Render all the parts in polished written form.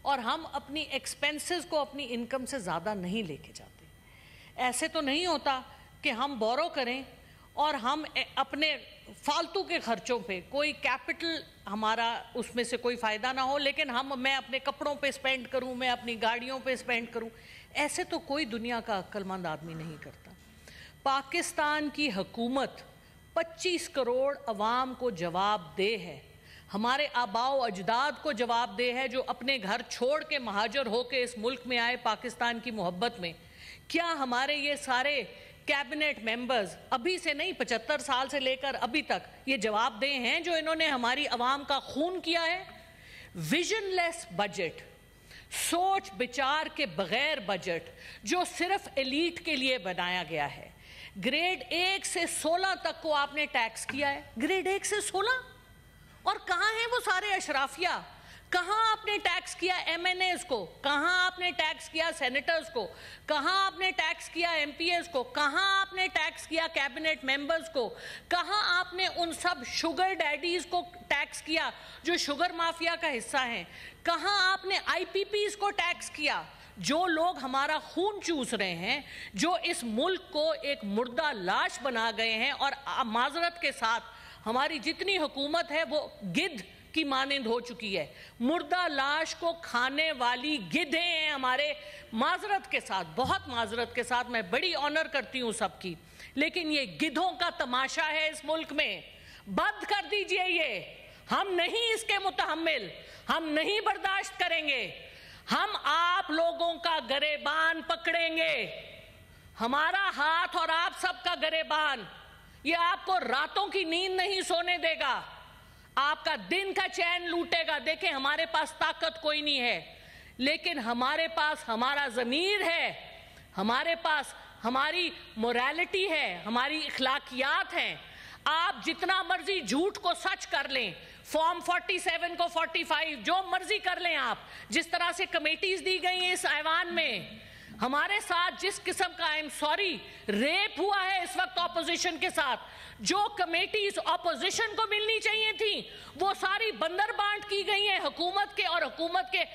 اور ہم اپنی ایکسپینسز کو اپنی انکم سے زیادہ نہیں لے کے جاتے. ایسے تو نہیں ہوتا کہ ہم بورو کریں اور ہم اپنے فالتو کے خرچوں پہ کوئی کیپٹل ہمارا اس میں سے کوئی فائدہ نہ ہو لیکن میں اپنے کپڑوں پہ سپینڈ کروں, میں اپنی گاڑیوں پہ سپینڈ کروں. ایسے تو کوئی دنیا کا عقل مند آدمی نہیں کرتا. پاکستان کی حکومت 25 کروڑ عوام کو جواب دہ ہے, ہمارے آباء و اجداد کو جواب دہ ہے جو اپنے گھر چھوڑ کے مہاجر ہو کے اس ملک میں آئے پاکستان کی محبت میں. کیا ہمارے یہ سارے کیبنٹ ممبرز ابھی سے نہیں 75 سال سے لے کر ابھی تک یہ جواب دہ ہیں جو انہوں نے ہماری عوام کا خون کیا ہے؟ ویژن لیس بجٹ, سوچ بچار کے بغیر بجٹ جو صرف ایلیٹ کے لیے بنایا گیا ہے. گریڈ 1 سے 16 تک کو آپ نے ٹیکس کیا ہے, گریڈ 1 سے 16, اور کہاں ہیں وہ سارے اشرافیہ؟ کہاں آپ نے ٹیکس کیا ایم این ایز کو, کہاں آپ نے ٹیکس کیا سینیٹرز کو, کہاں آپ نے ٹیکس کیا ایم پی ایز کو, کہاں آپ نے ٹیکس کیا کیبنٹ ممبرز کو, کہاں آپ نے ان سب شوگر ڈیڈیز کو ٹیکس کیا جو شوگر مافیا کا حصہ ہیں, کہاں آپ نے آئی پی پیز کو ٹیکس کیا جو لوگ ہمارا خون چوس رہے ہیں, جو اس ملک کو ایک مردہ لاش بنا گئے ہیں, اور معذرت کے ساتھ ہماری جتنی حکومت ہے وہ گدھ کی مانند ہو چکی ہے, مردہ لاش کو کھانے والی گدھیں ہیں ہمارے. معذرت کے ساتھ, بہت معذرت کے ساتھ, میں بڑی آنر کرتی ہوں سب کی, لیکن یہ گدھوں کا تماشا ہے اس ملک میں. بند کر دیجئے یہ, ہم نہیں اس کے متحمل, ہم نہیں برداشت کریں گے. ہم آپ لوگوں کا گریبان پکڑیں گے, ہمارا ہاتھ اور آپ سب کا گریبان, یہ آپ کو راتوں کی نیند نہیں سونے دے گا, آپ کا دن کا چین لوٹے گا. دیکھیں ہمارے پاس طاقت کوئی نہیں ہے, لیکن ہمارے پاس ہمارا ضمیر ہے, ہمارے پاس ہماری موریلٹی ہے, ہماری اخلاقیات ہیں. آپ جتنا مرضی جھوٹ کو سچ کر لیں, فارم 47 کو 45 جو مرضی کر لیں آپ, جس طرح سے کمیٹیز دی گئی ہیں اس ایوان میں, ہمارے ساتھ جس قسم کا ریپ ہوا ہے اس وقت اپوزیشن کے ساتھ, جو کمیٹیز اپوزیشن کو ملنی چاہیے تھیں وہ ساری بندر بانٹ کی گئی ہیں حکومت کے, اور حکومت کے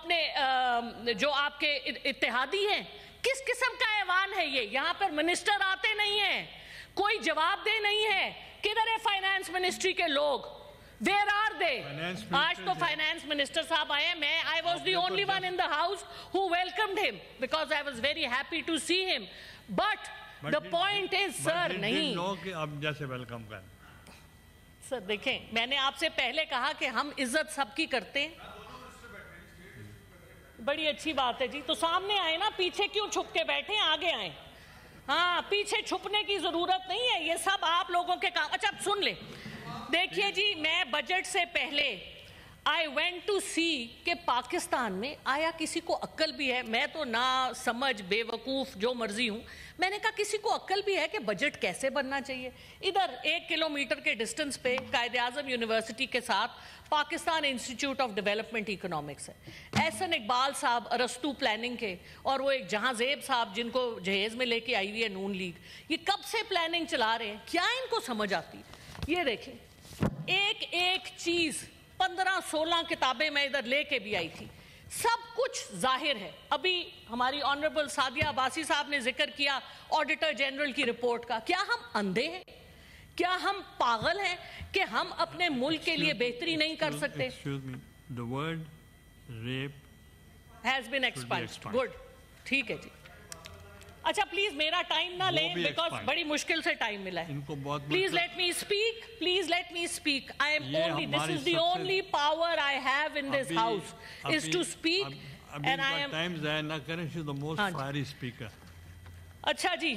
اپنے جو آپ کے اتحادی ہیں. کس قسم کا ایوان ہے یہ؟ یہاں پر منسٹر آتے نہیں ہیں, کوئی جواب دہ نہیں ہے. کدھر ہے فائنانس منسٹری کے لوگ؟ Where are they? آج تو فائنانس منسٹر صاحب آئے ہیں. I was the only one in the house who welcomed him because I was very happy to see him. But the point is, sir, نہیں. اب جیسے ویلکم کریں. سر دیکھیں, میں نے آپ سے پہلے کہا کہ ہم عزت سب کی کرتے ہیں. بڑی اچھی بات ہے جی, تو سامنے آئے نا, پیچھے کیوں چھپ کے بیٹھے ہیں, آگے آئیں. ہاں, پیچھے چھپنے کی ضرورت نہیں ہے, یہ سب آپ لوگوں کے کام. اچھا اب سن لیں, دیکھیے جی, میں بجٹ سے پہلے I went to see کہ پاکستان میں آیا کسی کو عقل بھی ہے. میں تو نا سمجھ بے وقوف جو مرضی ہوں, میں نے کہا کسی کو عقل بھی ہے کہ بجٹ کیسے بننا چاہیے. ادھر 1 کلومیٹر کے ڈسٹنس پہ قائد اعظم یونیورسٹی کے ساتھ Pakistan institute of development economics ہے. احسن اقبال صاحب ارسطو پلاننگ کے, اور وہ ایک جہاں زیب صاحب جن کو جہیز میں لے کے آئی ہوئی ہے نون لیگ, یہ کب سے پلاننگ چلا رہے ہیں, کیا ان کو سمجھ آتی؟ یہ دیکھیں, ایک ایک چیز 15-16 کتابیں میں ادھر لے کے بھی آئی تھی, سب کچھ ظاہر ہے. ابھی ہماری آنریبل سعدیہ عباسی صاحب نے ذکر کیا آڈیٹر جنرل کی رپورٹ کا. کیا ہم اندھے ہیں؟ کیا ہم پاگل ہیں کہ ہم اپنے ملک کے لیے بہتری نہیں کر سکتے؟ The word rape has been expunged. Good. ٹھیک ہے جی. اچھا پلیز میرا ٹائم نہ لیں, بیکاز بڑی مشکل سے ٹائم ملا ہے. Please let me speak, please let me speak. I am only, this is the only power I have in this house is to speak, and I am. Time ضائع نہ کریں, she is the most fiery speaker. اچھا جی,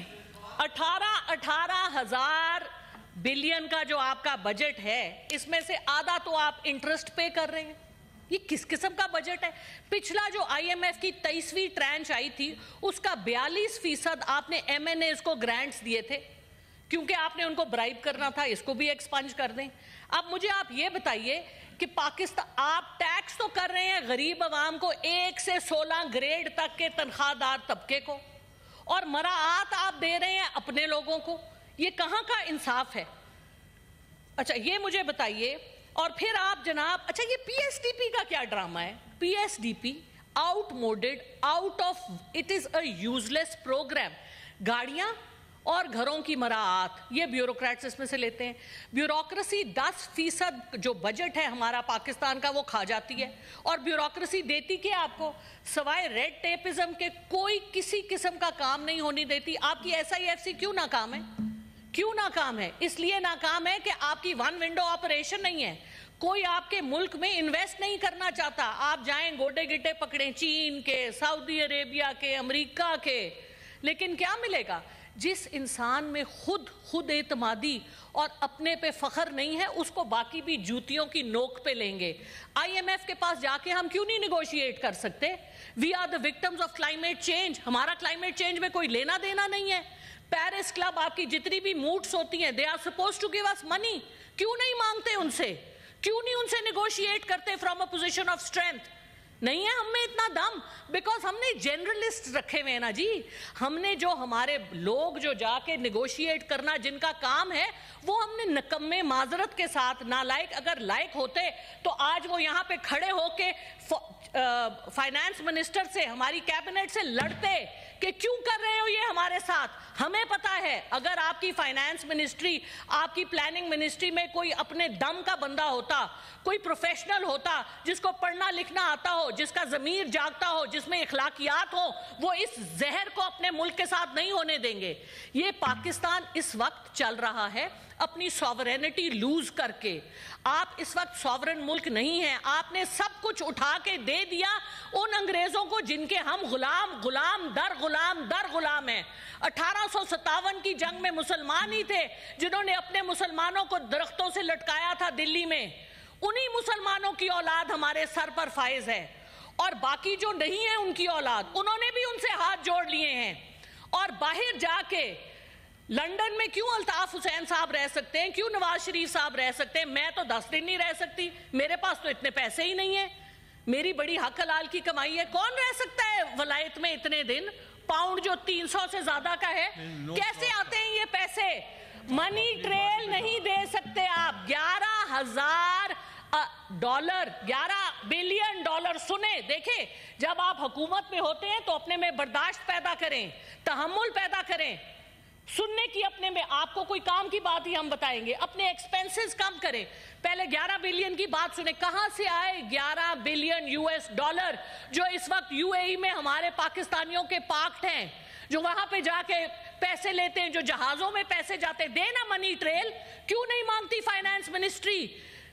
18,000 billion کا جو آپ کا budget ہے, اس میں سے آدھا تو آپ انٹرسٹ پے کر رہے ہیں. یہ کس قسم کا بجٹ ہے؟ پچھلا جو آئی ایم ایف کی 23ویں ٹرانچ آئی تھی, اس کا 42% آپ نے ایم این ایز کو گرانٹس دیے تھے, کیونکہ آپ نے ان کو برائب کرنا تھا. اس کو بھی ایکسپنج کر دیں. اب مجھے آپ یہ بتائیے کہ پاکستان, آپ ٹیکس تو کر رہے ہیں غریب عوام کو, 1 سے 16 گریڈ تک کے تنخواہ دار طبقے کو, اور مراعات آپ دے رہے ہیں اپنے لوگوں کو. یہ کہاں کا انصاف ہے؟ اچھا یہ مجھے بتائیے اور پھر آپ جناب اچھا یہ پی ایس ڈی پی کا کیا ڈرامہ ہے؟ P S D P outmoded out of it is a useless programme. گاڑیاں اور گھروں کی مراعات یہ بیوروکریٹس اس میں سے لیتے ہیں. بیوروکریسی 10% جو بجٹ ہے ہمارا پاکستان کا وہ کھا جاتی ہے, اور بیوروکریسی دیتی کہ آپ کو سوائے ریڈ ٹیپزم کے کوئی کسی قسم کا کام نہیں ہونے دیتی. آپ کی ایس آئی ایف سی کیوں ناکام ہے؟ کیوں ناکام ہے؟ اس لیے ناکام ہے کہ آپ کی ون ونڈو آپریشن نہیں ہے. کوئی آپ کے ملک میں انویسٹ نہیں کرنا چاہتا. آپ جائیں گوڈے گٹے پکڑیں چین کے, سعودی عربیہ کے, امریکہ کے, لیکن کیا ملے گا؟ جس انسان میں خود اعتمادی اور اپنے پہ فخر نہیں ہے اس کو باقی بھی جوتیوں کی نوک پہ لیں گے. آئی ایم ایف کے پاس جا کے ہم کیوں نہیں نیگوشیٹ کر سکتے؟ We are the victims of climate change. ہمارا کلائمیٹ چینج میں کوئی لینا دینا نہیں ہے. پیرس کلب آپ کی جتنی بھی موڈس ہوتی ہیں they are suppose to give us money. کیوں نہیں مانگتے ان سے؟ کیوں نہیں ان سے نیگوشیٹ کرتے from a position of strength? نہیں ہے ہم میں اتنا دم, بیکاز ہم نے جنرلسٹ رکھے ہوئے ہیں نا جی. ہم نے جو ہمارے لوگ جو جا کے نیگوشیٹ کرنا جن کا کام ہے وہ ہم نے نکمے معذرت کے ساتھ نالائق, اگر لائق ہوتے تو آج وہ یہاں پہ کھڑے ہو کے فائنانس منسٹر سے ہماری کیبنٹ سے لڑتے کہ کیوں کر رہے ہو یہ ہمارے ساتھ. ہمیں پتا ہے اگر آپ کی فائنانس منسٹری, آپ کی پلاننگ منسٹری میں کوئی اپنے دم کا بندہ ہوتا, کوئی پروفیشنل ہوتا جس کو پڑھنا لکھنا آتا ہو, جس کا ضمیر جاگتا ہو, جس میں اخلاقیات ہو, وہ اس زہر کو اپنے ملک کے ساتھ نہیں ہونے دیں گے. یہ پاکستان اس وقت چل رہا ہے اپنی سوورینٹی لوز کر کے. آپ اس وقت سوورن ملک نہیں ہیں. آپ نے سب کچھ اٹھا کے دے دیا ان انگریزوں کو جن کے ہم غلام در غلام ہیں. 1857 کی جنگ میں مسلمان ہی تھے جنہوں نے اپنے مسلمانوں کو درختوں سے لٹکایا تھا دلی میں. انہی مسلمانوں کی اولاد ہمارے سر پر فائز ہے, اور باقی جو نہیں ہے ان کی اولاد انہوں نے بھی ان سے ہاتھ جوڑ لیے ہیں. اور باہر جا کے لنڈن میں کیوں الطاف حسین صاحب رہ سکتے ہیں, کیوں نواز شریف صاحب رہ سکتے ہیں؟ میں تو 10 دن نہیں رہ سکتی, میرے پاس تو اتنے پیسے ہی نہیں ہیں. میری بڑی حق حلال کی کمائی ہے. کون رہ سکتا ہے ولایت میں اتنے دن؟ پاؤنڈ جو 300 سے زیادہ کا ہے, کیسے آتے ہیں یہ پیسے؟ منی ٹریل نہیں دے سکتے آپ. 11,000 ڈالر, 11 بلین ڈالر. سنیں دیکھیں, جب آپ حکومت میں ہوتے ہیں تو اپنے میں برداشت پیدا کریں, تحمل پیدا کریں, سننے کی اپنے میں. آپ کو کوئی کام کی بات ہی ہم بتائیں گے, اپنے ایکسپینسز کم کریں. پہلے 11 بلین کی بات سنیں, کہاں سے آئے 11 بلین US ڈالر جو اس وقت UAE میں ہمارے پاکستانیوں کے پارکڈ ہیں, جو وہاں پہ جا کے پیسے لیتے ہیں, جو جہازوں میں پیسے جاتے ہیں. دینا منی ٹریل. کیوں نہیں مانگتی فائنانس منسٹری؟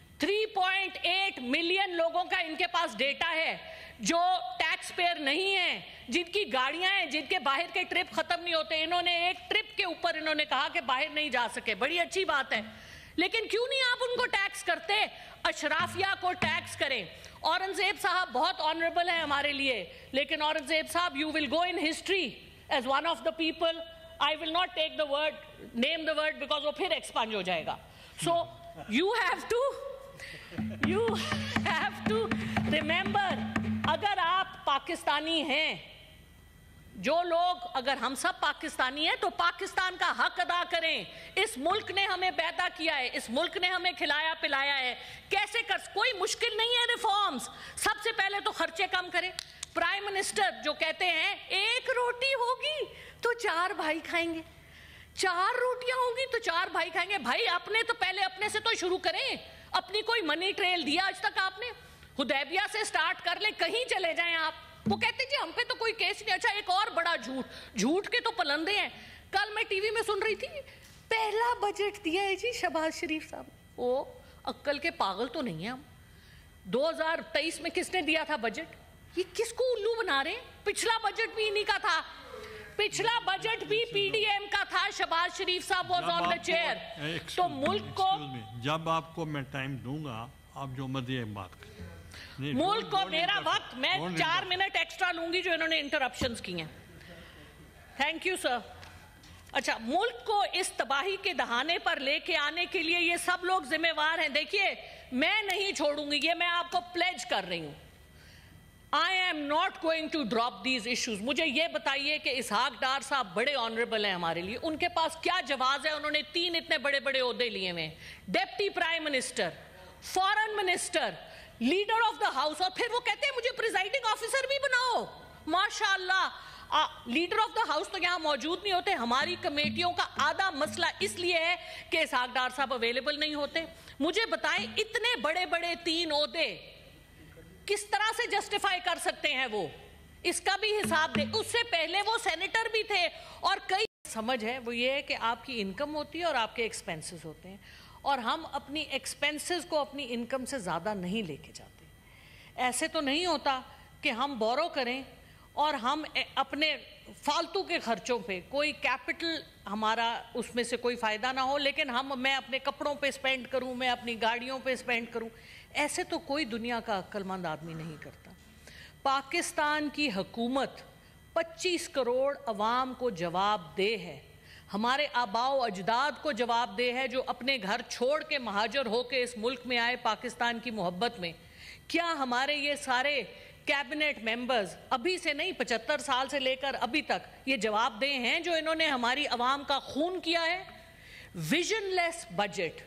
3.8 ملین لوگوں کا ان کے پاس ڈیٹا ہے جو ٹیکس پیئر نہیں ہیں, جن کی گاڑیاں ہیں, جن کے باہر کے ٹرپ ختم نہیں ہوتے. انہوں نے ایک ٹرپ کے اوپر انہوں نے کہا کہ باہر نہیں جا سکے, بڑی اچھی بات ہے, لیکن کیوں نہیں آپ ان کو ٹیکس کرتے؟ اشرافیہ کو ٹیکس کریں. اورنگزیب صاحب بہت آنریبل ہیں ہمارے لیے, لیکن اورنگزیب صاحب you will go in history as one of the people. I will not take the word, name the word, because وہ پھر ایکسپانج ہو جائے گا. So you have to remember, اگر آپ پاکستانی ہیں, جو لوگ, اگر ہم سب پاکستانی ہیں تو پاکستان کا حق ادا کریں. اس ملک نے ہمیں پیدا کیا ہے, اس ملک نے ہمیں کھلایا پلایا ہے. کیسے کوئی مشکل نہیں ہے ریفارمز. سب سے پہلے تو خرچے کم کریں. پرائم منسٹر جو کہتے ہیں 1 روٹی ہوگی تو 4 بھائی کھائیں گے, 4 روٹیاں ہوں گی تو 4 بھائی کھائیں گے. بھائی اپنے تو پہلے اپنے سے تو شروع کریں. اپنی کوئی منی ٹریل دیا آج تک آپ نے؟ حدیبیہ سے سٹارٹ کر لیں, کہیں چلے جائیں آپ. وہ کہتے جی ہم پہ تو کوئی کیس نہیں. اچھا ایک اور بڑا جھوٹ کے تو پلندے ہیں. کل میں ٹی وی میں سن رہی تھی, پہلا بجٹ دیا ہے جی شہباز شریف صاحب. وہ عقل کے پاگل تو نہیں ہیں ہم. 2023 میں کس نے دیا تھا بجٹ؟ یہ کس کو الو بنا رہے ہیں؟ پچھلا بجٹ بھی انہی کا تھا, پچھلا بجٹ بھی پی ڈی ایم کا تھا. شہباز شریف صاحب واز آن دا چیئر. تو ملک کو, جب آپ کو میں ٹائم دوں گا آپ جو مرضی بات کریں. ملک کو میرا وقت, میں 4 منٹ ایکسٹرا لوں گی جو انہوں نے انٹرپشنز کی ہیں. Thank you sir. اچھا, ملک کو اس تباہی کے دہانے پر لے کے آنے کے لیے یہ سب لوگ ذمہ وار ہیں. دیکھیے میں نہیں چھوڑوں گی, یہ میں آپ کو پلیج کر رہی ہوں. I am not going to drop these issues. مجھے یہ بتائیے کہ اسحاق ڈار صاحب بڑے آنریبل ہیں ہمارے لیے, ان کے پاس کیا جواز ہے؟ انہوں نے 3 اتنے بڑے بڑے عہدے لیے ہوئے ہیں. Deputy prime minister, foreign minister, leader of the house, और फिर वो कहते हैं मुझे प्रिजाइडिंग ऑफिसर भी बनाओ। माशाअल्लाह, लीडर ऑफ द हाउस तो यहाँ मौजूद नहीं होते। हमारी कमेटियों का आधा मसला इसलिए है कि इसहाक डार साहब अवेलेबल नहीं होते। मुझे बताएं, इतने बड़े बड़े 3 ओहदे किस तरह से जस्टिफाई कर सकते हैं वो, इसका भी हिसाब दे। उससे पहले वो सेनेटर भी थे, और कई समझ है वो ये है कि आपकी इनकम होती है और आपके एक्सपेंसेस होते हैं, और हम अपनी एक्सपेंसेस को अपनी इनकम से ज़्यादा नहीं लेके जाते। ऐसे तो नहीं होता कि हम बोरो करें और हम अपने फालतू के खर्चों पे, कोई कैपिटल हमारा उसमें से कोई फ़ायदा ना हो, लेकिन मैं अपने कपड़ों पे स्पेंड करूं, मैं अपनी गाड़ियों पे स्पेंड करूं। ऐसे तो कोई दुनिया का अक्लमंद आदमी नहीं करता। पाकिस्तान की हुकूमत 25 करोड़ अवाम को जवाब दे है, हमारे आबाओ अजदाद को जवाब दे है, जो अपने घर छोड़ के महाजर होके इस मुल्क में आए पाकिस्तान की मोहब्बत में। क्या हमारे ये सारे कैबिनेट मेंबर्स अभी से नहीं, 75 साल से लेकर अभी तक ये जवाब दे हैं जो इन्होंने हमारी आवाम का खून किया है? विजनलेस बजट,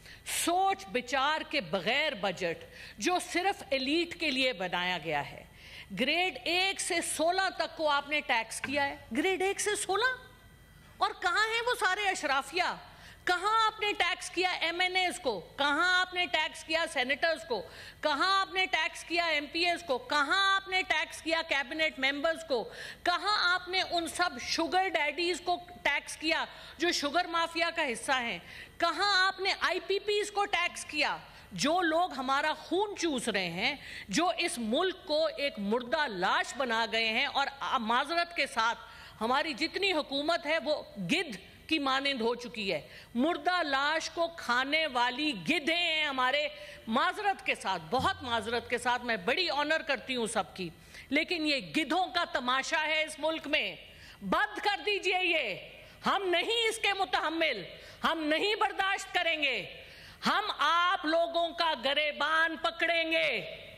सोच विचार के बगैर बजट, जो सिर्फ एलीट के लिए बनाया गया है। ग्रेड 1 से 16 तक को आपने टैक्स किया है, ग्रेड 1 से 16, और कहाँ हैं वो सारे अशराफिया? कहाँ आपने टैक्स किया MNAs को? कहाँ आपने टैक्स किया सेनेटर्स को? कहाँ आपने टैक्स किया MPs को? कहाँ आपने टैक्स किया कैबिनेट मेंबर्स को? कहाँ आपने उन सब शुगर डैडीज को टैक्स किया जो शुगर माफिया का हिस्सा हैं? कहाँ आपने IPPs को टैक्स किया, जो लोग हमारा खून चूस रहे हैं, जो इस मुल्क को एक मुर्दा लाश बना गए हैं, और माजरत के साथ हमारी जितनी हुकूमत है वो गिद्ध की मानिंद हो चुकी है। मुर्दा लाश को खाने वाली गिद्धें हैं हमारे, माजरत के साथ, बहुत माजरत के साथ। मैं बड़ी ऑनर करती हूँ सबकी, लेकिन ये गिद्धों का तमाशा है इस मुल्क में। बंद कर दीजिए ये, हम नहीं इसके मुतहम्मिल, हम नहीं बर्दाश्त करेंगे। हम आप लोगों का गरेबान पकड़ेंगे,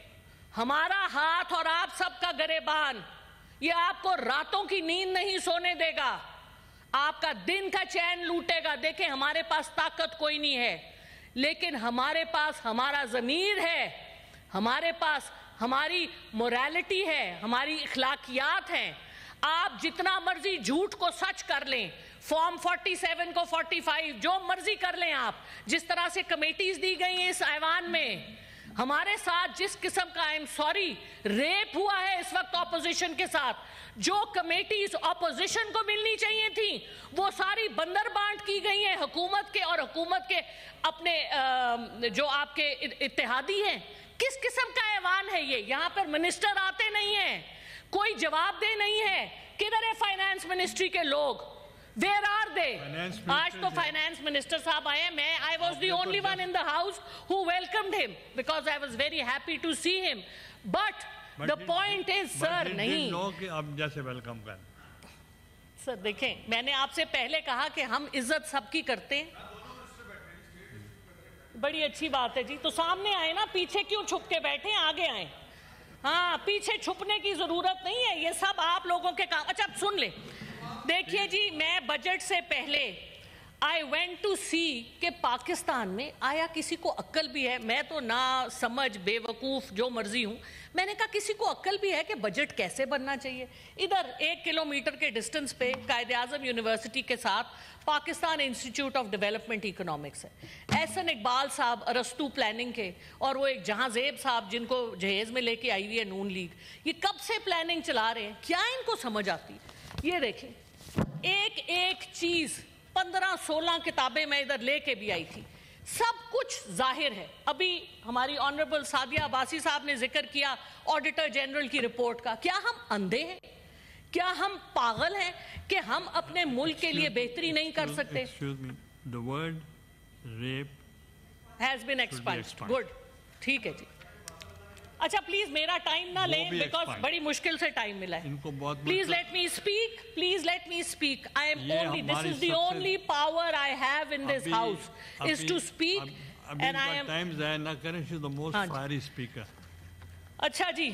हमारा हाथ और आप सबका गरेबान। ये आपको रातों की नींद नहीं सोने देगा, आपका दिन का चैन लूटेगा। देखें, हमारे पास ताकत कोई नहीं है, लेकिन हमारे पास हमारा ज़मीर है, हमारे पास हमारी मोरालिटी है, हमारी इखलाकियात हैं। आप जितना मर्जी झूठ को सच कर लें, फॉर्म 47 को 45, जो मर्जी कर लें आप, जिस तरह से कमेटीज दी गई हैं इस ऐवान में। हमारे साथ जिस किस्म का, आई एम सॉरी, रेप हुआ है इस वक्त ऑपोजिशन के साथ, जो कमेटीज ऑपोजिशन को मिलनी चाहिए थी वो सारी बंदर बांट की गई हैं हुकूमत के, और हुकूमत के अपने जो आपके इत्तेहादी हैं। किस किस्म का ऐवान है ये? यहाँ पर मिनिस्टर आते नहीं हैं, कोई जवाबदेह नहीं है। किधर है फाइनेंस मिनिस्ट्री के लोग? Where are they? आज तो फाइनेंस मिनिस्टर साहब आए हैं। मैं I was the only one in the house who welcomed him because I was very happy to see him. But the point is, sir, नहीं। कि अब जैसे वेलकम कर। सर देखें, मैंने आपसे पहले कहा कि हम इज्जत सबकी करते हैं। बड़ी अच्छी बात है जी, तो सामने आए ना, पीछे क्यों छुप के बैठे, आगे आए। हाँ, पीछे छुपने की जरूरत नहीं है, ये सब आप लोगों के काम। अच्छा, सुन ले, देखिए जी, मैं बजट से पहले आई वेंट टू सी कि पाकिस्तान में आया किसी को अक्ल भी है। मैं तो ना समझ, बेवकूफ़, जो मर्जी हूँ। मैंने कहा किसी को अक्ल भी है कि बजट कैसे बनना चाहिए। इधर 1 किलोमीटर के डिस्टेंस पे कायदे आज़म यूनिवर्सिटी के साथ Pakistan institute of development economics है। एहसन इकबाल साहब अरस्तु प्लानिंग के, और वो एक जहांजेब साहब जिनको जहेज़ में लेके आई हुई है नून लीग, ये कब से प्लानिंग चला रहे हैं, क्या इनको समझ आती? ये देखें, एक एक चीज 15-16 किताबें मैं इधर लेके भी आई थी, सब कुछ जाहिर है। अभी हमारी ऑनरेबल सादिया अब्बासी साहब ने जिक्र किया ऑडिटर जनरल की रिपोर्ट का। क्या हम अंधे हैं? क्या हम पागल हैं कि हम अपने मुल्क के लिए बेहतरी नहीं कर सकते? The word rape has been expunged. Good, ठीक है जी। अच्छा, प्लीज मेरा टाइम ना लें, बिकॉज बड़ी मुश्किल से टाइम मिला है। Please let me speak, please let me speak. I am only, this is the only power I have in this house is to speak, and I am time ज़ाया ना करें, she is the most fiery speaker. अच्छा जी,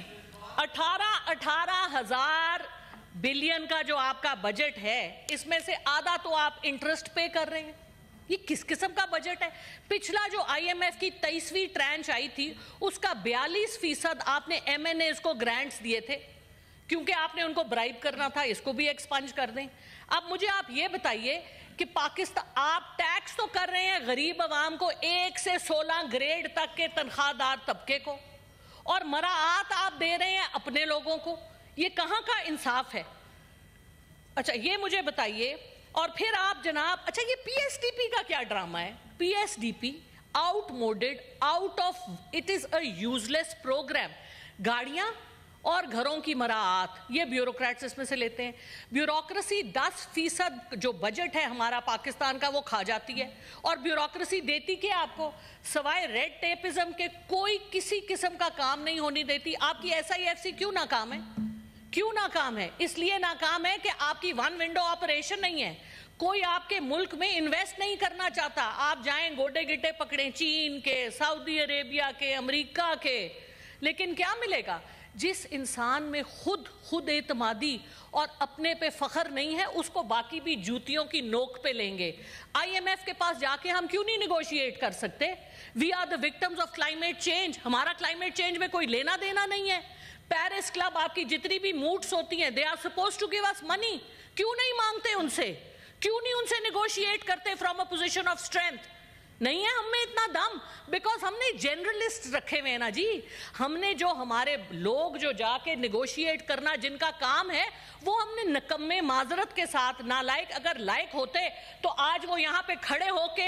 18,000 billion का जो आपका budget है, इसमें से आधा तो आप इंटरेस्ट पे कर रहे हैं। یہ کس قسم کا بجٹ ہے؟ پچھلا جو IMF کی 23ویں ٹرانچ آئی تھی اس کا 42% آپ نے MNAs کو گرانٹس دیے تھے کیونکہ آپ نے ان کو برائب کرنا تھا. اس کو بھی ایکسپنج کر دیں. اب مجھے آپ یہ بتائیے کہ پاکستان آپ ٹیکس تو کر رہے ہیں غریب عوام کو 1 سے 16 گریڈ تک کے تنخواہ دار طبقے کو, اور مراعات آپ دے رہے ہیں اپنے لوگوں کو. یہ کہاں کا انصاف ہے؟ اچھا یہ مجھے بتائیے. اور پھر آپ جناب, اچھا یہ PSDP کا کیا ڈرامہ ہے؟ PSDP outmoded, out of, it is a useless programme. گاڑیاں اور گھروں کی مراعات یہ بیوروکریٹس اس میں سے لیتے ہیں. بیوروکریسی 10% جو بجٹ ہے ہمارا پاکستان کا وہ کھا جاتی ہے, اور بیوروکریسی دیتی کہ آپ کو سوائے ریڈ ٹیپزم کے کوئی کسی قسم کا کام نہیں ہونے دیتی. آپ کی SIFC کیوں ناکام ہے؟ کیوں ناکام ہے؟ اس لیے ناکام ہے کہ آپ کی ون ونڈو آپریشن نہیں ہے. کوئی آپ کے ملک میں انویسٹ نہیں کرنا چاہتا. آپ جائیں گوڈے گٹے پکڑیں چین کے, سعودی عربیہ کے, امریکہ کے, لیکن کیا ملے گا؟ جس انسان میں خود اعتمادی اور اپنے پہ فخر نہیں ہے اس کو باقی بھی جوتیوں کی نوک پہ لیں گے. IMF کے پاس جا کے ہم کیوں نہیں نیگوشیٹ کر سکتے؟ We are the victims of climate change. ہمارا کلائمیٹ چینج میں کوئی لینا دینا نہیں ہے. پیرس کلب آپ کی جتنی بھی موڈس ہوتی ہیں they are supposed to give us money. کیوں نہیں مانگتے ان سے؟ کیوں نہیں ان سے نیگوشیٹ کرتے from a position of strength? نہیں ہے ہم میں اتنا دم, بیکاز ہم نے جنرلسٹ رکھے ہوئے ہیں نا جی. ہم نے جو ہمارے لوگ جو جا کے نیگوشیٹ کرنا جن کا کام ہے وہ ہم نے نکمے معذرت کے ساتھ نالائق, اگر لائق ہوتے تو آج وہ یہاں پہ کھڑے ہو کے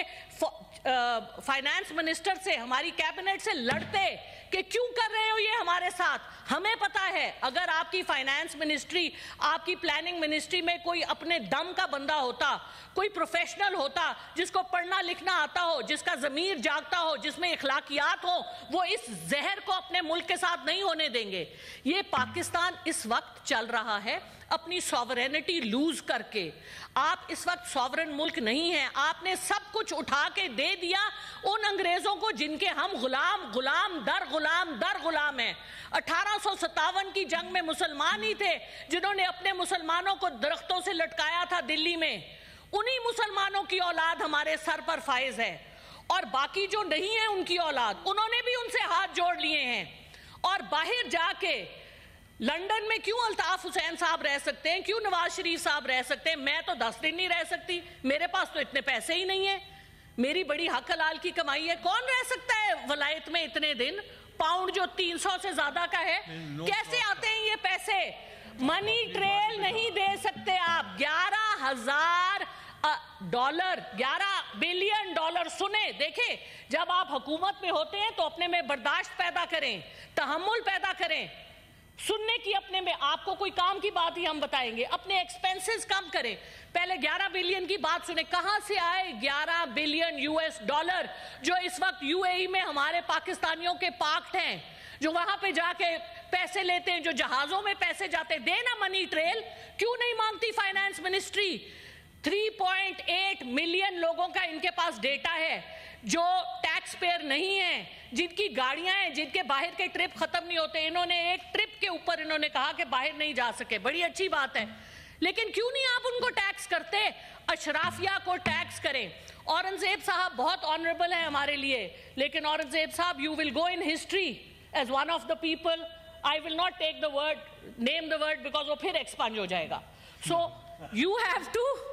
فائنانس منسٹر سے, ہماری کیبنٹ سے لڑتے کہ کیوں کر رہے ہو یہ ہمارے ساتھ. ہمیں پتا ہے اگر آپ کی فائنانس منسٹری, آپ کی پلاننگ منسٹری میں کوئی اپنے دم کا بندہ ہوتا, کوئی پروفیشنل ہوتا جس کو پڑھنا لکھنا آتا ہو, جس کا ضمیر جاگتا ہو, جس میں اخلاقیات ہو, وہ اس زہر کو اپنے ملک کے ساتھ نہیں ہونے دیں گے. یہ پاکستان اس وقت چل رہا ہے اپنی سوورینٹی لوز کر کے. آپ اس وقت سوورن ملک نہیں ہیں. آپ نے سب کچھ اٹھا کے دے دیا ان انگریزوں کو جن کے ہم غلام در غلام ہیں. 1857 کی جنگ میں مسلمان ہی تھے جنہوں نے اپنے مسلمانوں کو درختوں سے لٹکایا تھا دلی میں. انہی مسلمانوں کی اولاد ہمارے سر پر فائز ہے, اور باقی جو نہیں ہے ان کی اولاد, انہوں نے بھی ان سے ہاتھ جوڑ لیے ہیں. اور باہر جا کے لنڈن میں کیوں الطاف حسین صاحب رہ سکتے ہیں, کیوں نواز شریف صاحب رہ سکتے ہیں؟ میں تو 10 دن نہیں رہ سکتی, میرے پاس تو اتنے پیسے ہی نہیں ہیں. میری بڑی حق حلال کی کمائی ہے. کون رہ سکتا ہے ولایت میں اتنے دن؟ پاؤنڈ جو 300 سے زیادہ کا ہے, کیسے آتے ہیں یہ پیسے؟ منی ٹریل نہیں دے سکتے آپ. 11,000 ڈالر, 11 بلین ڈالر. سنیں دیکھیں, جب آپ حکومت میں ہوتے ہیں تو اپنے میں برداشت پیدا کریں, تحمل پیدا کریں, سننے کی اپنے میں. آپ کو کوئی کام کی بات ہی ہم بتائیں گے, اپنے ایکسپینسز کم کریں. پہلے 11 بلین کی بات سنیں, کہاں سے آئے 11 بلین US ڈالر جو اس وقت UAE میں ہمارے پاکستانیوں کے پارکڈ ہیں, جو وہاں پہ جا کے پیسے لیتے ہیں, جو جہازوں میں پیسے جاتے. دینا منی ٹریل. کیوں نہیں مانگتی فائنانس منسٹری؟ 3.8 ملین لوگوں کا ان کے پاس ڈیٹا ہے جو ٹیکس پیئر نہیں ہیں, جن کی گاڑیاں ہیں, جن کے باہر کے ٹرپ ختم نہیں ہوتے. انہوں نے ایک ٹرپ کے اوپر انہوں نے کہا کہ باہر نہیں جا سکے, بڑی اچھی بات ہے, لیکن کیوں نہیں آپ ان کو ٹیکس کرتے؟ اشرافیہ کو ٹیکس کریں. اورنگزیب صاحب بہت آنریبل ہیں ہمارے لیے, لیکن اورنگزیب صاحب you will go in history as one of the people. I will not take the word, name the word, because وہ پھر ایکسپانج ہو جائے گا. So you have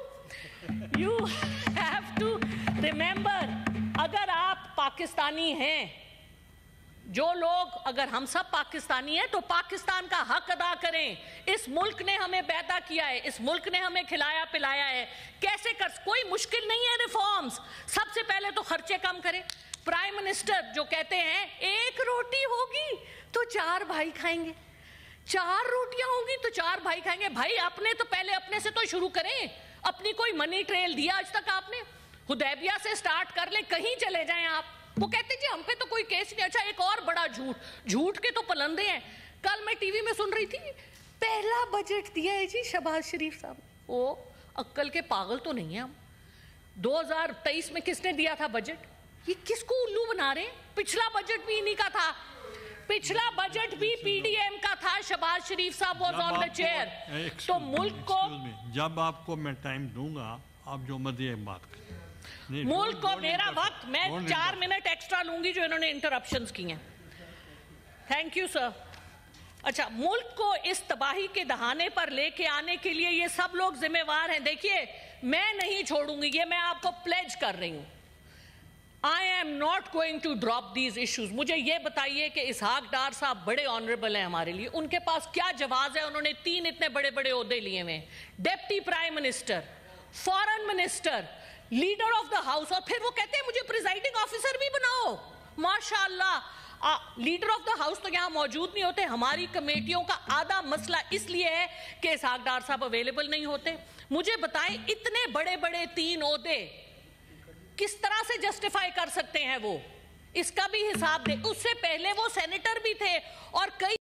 to remember, اگر آپ پاکستانی ہیں, جو لوگ, اگر ہم سب پاکستانی ہیں تو پاکستان کا حق ادا کریں. اس ملک نے ہمیں پیدا کیا ہے, اس ملک نے ہمیں کھلایا پلایا ہے. کیسے کوئی مشکل نہیں ہے ریفارمز. سب سے پہلے تو خرچے کم کریں. پرائم منسٹر جو کہتے ہیں 1 روٹی ہوگی تو 4 بھائی کھائیں گے, 4 روٹیاں ہوگی تو 4 بھائی کھائیں گے. بھائی اپنے تو پہلے اپنے سے تو شروع کریں. اپنی کوئی منی ٹریل دیا آج تک آپ نے؟ حدیبیہ سے سٹارٹ کر لیں, کہیں چلے جائیں آپ. وہ کہتے جی ہم پہ تو کوئی کیس نہیں. اچھا ایک اور بڑا جھوٹ کے تو پلندے ہیں. کل میں ٹی وی میں سن رہی تھی, پہلا بجٹ دیا ہے جی شہباز شریف صاحب. وہ عقل کے پاگل تو نہیں ہیں ہم. 2023 میں کس نے دیا تھا بجٹ؟ یہ کس کو الو بنا رہے ہیں؟ پچھلا بجٹ بھی انہی کا تھا, پچھلا بجٹ بھی PDM کا تھا. شہباز شریف صاحب واز آن دا چیئر. تو ملک کو, جب آپ کو میں ٹائم دوں گا آپ جو مرضی بات کریں. ملک کو میرا وقت میں 4 منٹ ایکسٹرا لوں گی جو انہوں نے انٹرپشنز کی ہیں. Thank you sir. اچھا, ملک کو اس تباہی کے دہانے پر لے کے آنے کے لیے یہ سب لوگ ذمہ وار ہیں. دیکھیے میں نہیں چھوڑوں گی, یہ میں آپ کو پلیج کر رہی ہوں. I am not going to drop these issues. مجھے یہ بتائیے کہ اسحاق ڈار صاحب بڑے آنریبل ہیں ہمارے لیے, ان کے پاس کیا جواز ہے؟ انہوں نے 3 اتنے بڑے بڑے عہدے لیے ہوئے, deputy prime minister, foreign minister, leader of the house, اور پھر وہ کہتے ہیں مجھے پریزائڈنگ آفیسر بھی بناؤ. ماشاء اللہ, لیڈر آف دا ہاؤس تو یہاں موجود نہیں ہوتے. ہماری کمیٹیوں کا آدھا مسئلہ اس لیے ہے کہ اسحاق ڈار صاحب اویلیبل نہیں ہوتے. مجھے بتائیں اتنے بڑے بڑے 3 عہدے کس طرح سے جسٹیفائی کر سکتے ہیں وہ؟ اس کا بھی حساب دے. اس سے پہلے وہ سینیٹر بھی تھے اور کئی